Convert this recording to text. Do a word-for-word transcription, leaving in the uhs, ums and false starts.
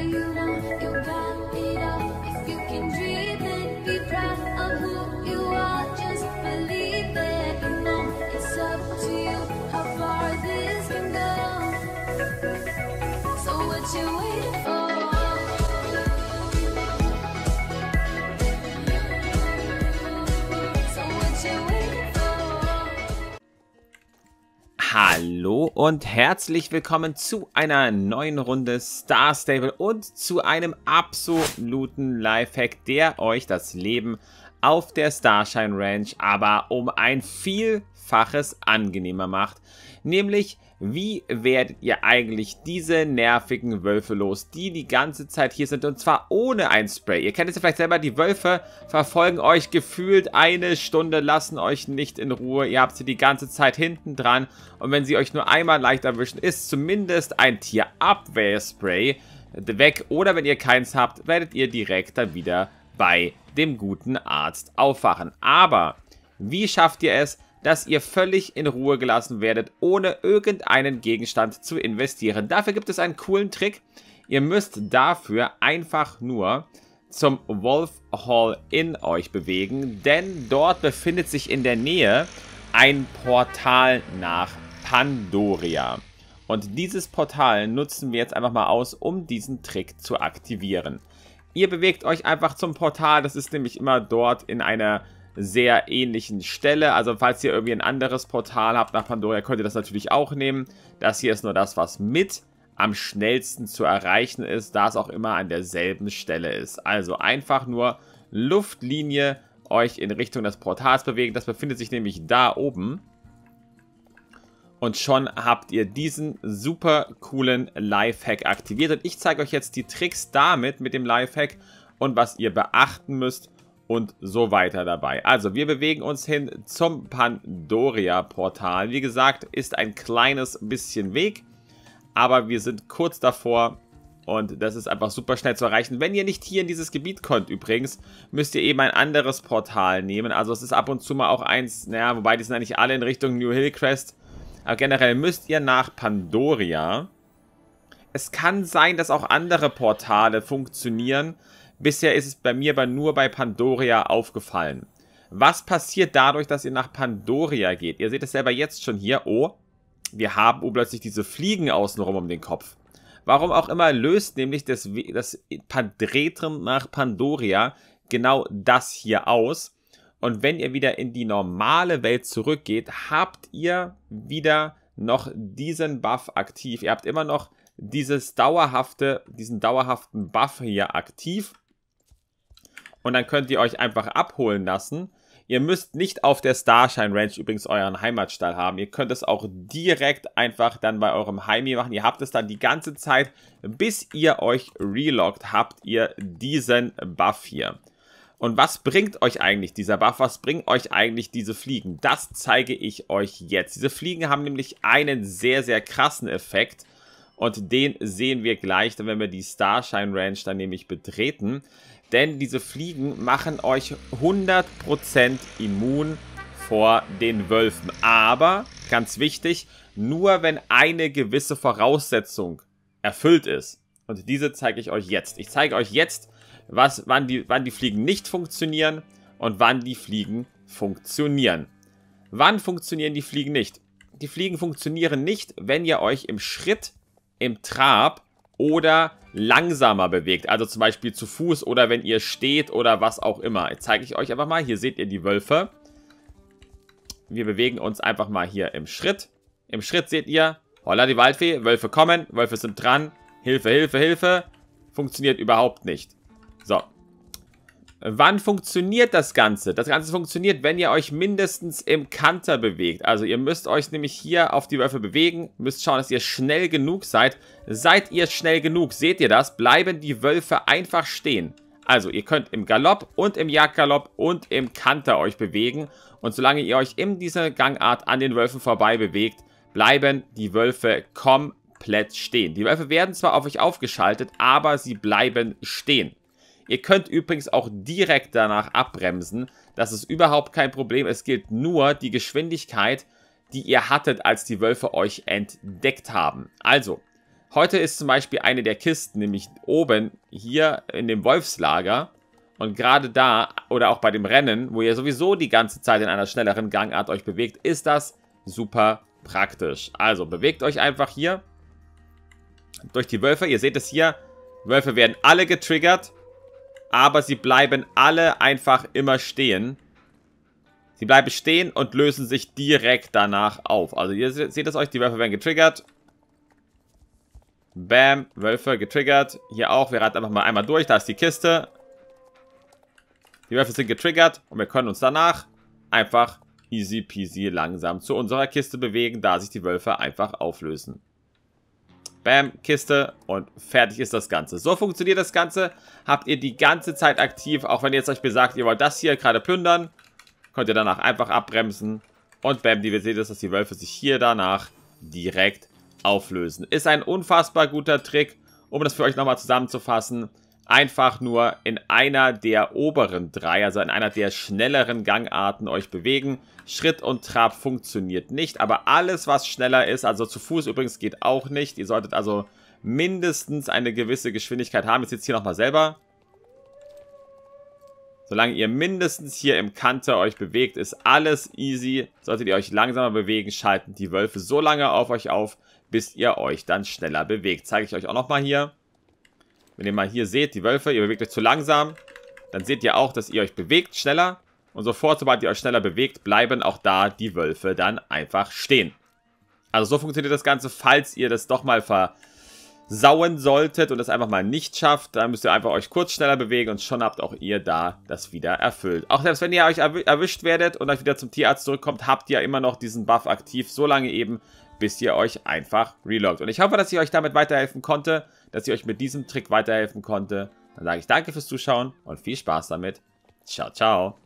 you want, you got it all. If you can dream it, be proud of who you are. Just believe it, you know it's up to you how far this can go. So what you waiting for? Hallo und herzlich willkommen zu einer neuen Runde Star Stable und zu einem absoluten Lifehack, der euch das Leben auf der Starshine Ranch aber um ein Vielfaches angenehmer macht. Nämlich, wie werdet ihr eigentlich diese nervigen Wölfe los, die die ganze Zeit hier sind und zwar ohne ein Spray. Ihr kennt es ja vielleicht selber, die Wölfe verfolgen euch gefühlt eine Stunde, lassen euch nicht in Ruhe. Ihr habt sie die ganze Zeit hinten dran und wenn sie euch nur einmal leicht erwischen, ist zumindest ein Tierabwehrspray weg. Oder wenn ihr keins habt, werdet ihr direkt dann wieder bei dem guten Arzt aufwachen. Aber wie schafft ihr es, dass ihr völlig in Ruhe gelassen werdet, ohne irgendeinen Gegenstand zu investieren? Dafür gibt es einen coolen Trick. Ihr müsst dafür einfach nur zum Wolf Hall Inn euch bewegen, denn dort befindet sich in der Nähe ein Portal nach Pandoria. Und dieses Portal nutzen wir jetzt einfach mal aus, um diesen Trick zu aktivieren. Ihr bewegt euch einfach zum Portal, das ist nämlich immer dort in einer sehr ähnlichen Stelle. Also falls ihr irgendwie ein anderes Portal habt nach Pandoria, könnt ihr das natürlich auch nehmen. Das hier ist nur das, was mit am schnellsten zu erreichen ist, da es auch immer an derselben Stelle ist. Also einfach nur Luftlinie euch in Richtung des Portals bewegen. Das befindet sich nämlich da oben. Und schon habt ihr diesen super coolen Lifehack aktiviert. Und ich zeige euch jetzt die Tricks damit, mit dem Lifehack und was ihr beachten müsst und so weiter dabei. Also wir bewegen uns hin zum Pandoria-Portal. Wie gesagt, ist ein kleines bisschen Weg, aber wir sind kurz davor und das ist einfach super schnell zu erreichen. Wenn ihr nicht hier in dieses Gebiet kommt übrigens, müsst ihr eben ein anderes Portal nehmen. Also es ist ab und zu mal auch eins, naja, wobei die sind eigentlich alle in Richtung New Hillcrest. Aber generell müsst ihr nach Pandoria. Es kann sein, dass auch andere Portale funktionieren. Bisher ist es bei mir aber nur bei Pandoria aufgefallen. Was passiert dadurch, dass ihr nach Pandoria geht? Ihr seht es selber jetzt schon hier. Oh, wir haben plötzlich diese Fliegen außenrum um den Kopf. Warum auch immer löst nämlich das, das Padretum nach Pandoria genau das hier aus. Und wenn ihr wieder in die normale Welt zurückgeht, habt ihr wieder noch diesen Buff aktiv. Ihr habt immer noch dieses dauerhafte, diesen dauerhaften Buff hier aktiv. Und dann könnt ihr euch einfach abholen lassen. Ihr müsst nicht auf der Starshine Ranch übrigens euren Heimatstall haben. Ihr könnt es auch direkt einfach dann bei eurem Heimi machen. Ihr habt es dann die ganze Zeit, bis ihr euch reloggt, habt ihr diesen Buff hier. Und was bringt euch eigentlich dieser Buff? Was bringt euch eigentlich diese Fliegen? Das zeige ich euch jetzt. Diese Fliegen haben nämlich einen sehr, sehr krassen Effekt. Und den sehen wir gleich, wenn wir die Starshine Ranch dann nämlich betreten. Denn diese Fliegen machen euch hundert Prozent immun vor den Wölfen. Aber, ganz wichtig, nur wenn eine gewisse Voraussetzung erfüllt ist. Und diese zeige ich euch jetzt. Ich zeige euch jetzt, was, wann, die, wann die Fliegen nicht funktionieren und wann die Fliegen funktionieren. Wann funktionieren die Fliegen nicht? Die Fliegen funktionieren nicht, wenn ihr euch im Schritt, im Trab oder langsamer bewegt. Also zum Beispiel zu Fuß oder wenn ihr steht oder was auch immer. Jetzt zeige ich euch einfach mal. Hier seht ihr die Wölfe. Wir bewegen uns einfach mal hier im Schritt. Im Schritt seht ihr, holla die Waldfee, Wölfe kommen, Wölfe sind dran. Hilfe, Hilfe, Hilfe. Funktioniert überhaupt nicht. So. Wann funktioniert das Ganze? Das Ganze funktioniert, wenn ihr euch mindestens im Kanter bewegt. Also ihr müsst euch nämlich hier auf die Wölfe bewegen, müsst schauen, dass ihr schnell genug seid. Seid ihr schnell genug, seht ihr das, bleiben die Wölfe einfach stehen. Also ihr könnt im Galopp und im Jagdgalopp und im Kanter euch bewegen. Und solange ihr euch in dieser Gangart an den Wölfen vorbei bewegt, bleiben die Wölfe komplett stehen. Die Wölfe werden zwar auf euch aufgeschaltet, aber sie bleiben stehen. Ihr könnt übrigens auch direkt danach abbremsen. Das ist überhaupt kein Problem. Es gilt nur die Geschwindigkeit, die ihr hattet, als die Wölfe euch entdeckt haben. Also, Heute ist zum Beispiel eine der Kisten, nämlich oben hier in dem Wolfslager. Und gerade da, oder auch bei dem Rennen, wo ihr sowieso die ganze Zeit in einer schnelleren Gangart euch bewegt, ist das super praktisch. Also bewegt euch einfach hier durch die Wölfe. Ihr seht es hier, Wölfe werden alle getriggert, aber sie bleiben alle einfach immer stehen. Sie bleiben stehen und lösen sich direkt danach auf. Also ihr seht es euch, die Wölfe werden getriggert. Bam, Wölfe getriggert. Hier auch, wir raten einfach mal einmal durch, da ist die Kiste. Die Wölfe sind getriggert und wir können uns danach einfach easy peasy langsam zu unserer Kiste bewegen, da sich die Wölfe einfach auflösen. Bam, Kiste und fertig ist das Ganze. So funktioniert das Ganze. Habt ihr die ganze Zeit aktiv, auch wenn ihr jetzt euch besagt, ihr wollt das hier gerade plündern, könnt ihr danach einfach abbremsen. Und bam, die, ihr seht es, dass die Wölfe sich hier danach direkt auflösen. Ist ein unfassbar guter Trick, um das für euch nochmal zusammenzufassen. Einfach nur in einer der oberen drei, also in einer der schnelleren Gangarten euch bewegen. Schritt und Trab funktioniert nicht, aber alles, was schneller ist, also zu Fuß übrigens geht auch nicht. Ihr solltet also mindestens eine gewisse Geschwindigkeit haben. Jetzt jetzt hier nochmal selber. Solange ihr mindestens hier im Kante euch bewegt, ist alles easy. Solltet ihr euch langsamer bewegen, schalten die Wölfe so lange auf euch auf, bis ihr euch dann schneller bewegt. Zeige ich euch auch nochmal hier. Wenn ihr mal hier seht, die Wölfe, ihr bewegt euch zu langsam, dann seht ihr auch, dass ihr euch bewegt schneller. Und sofort, sobald ihr euch schneller bewegt, bleiben auch da die Wölfe dann einfach stehen. Also so funktioniert das Ganze. Falls ihr das doch mal versauen solltet und das einfach mal nicht schafft, dann müsst ihr einfach euch kurz schneller bewegen und schon habt auch ihr da das wieder erfüllt. Auch selbst wenn ihr euch erwischt werdet und euch wieder zum Tierarzt zurückkommt, habt ihr immer noch diesen Buff aktiv, so lange eben, bis ihr euch einfach reloggt. Und ich hoffe, dass ich euch damit weiterhelfen konnte, dass ich euch mit diesem Trick weiterhelfen konnte. Dann sage ich danke fürs Zuschauen und viel Spaß damit. Ciao, ciao.